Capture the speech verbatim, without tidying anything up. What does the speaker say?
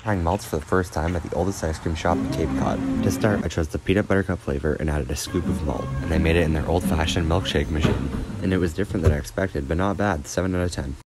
Trying malts for the first time at the oldest ice cream shop in Cape Cod. To start, I chose the peanut butter cup flavor and added a scoop of malt, and they made it in their old-fashioned milkshake machine. And it was different than I expected, but not bad, seven out of ten.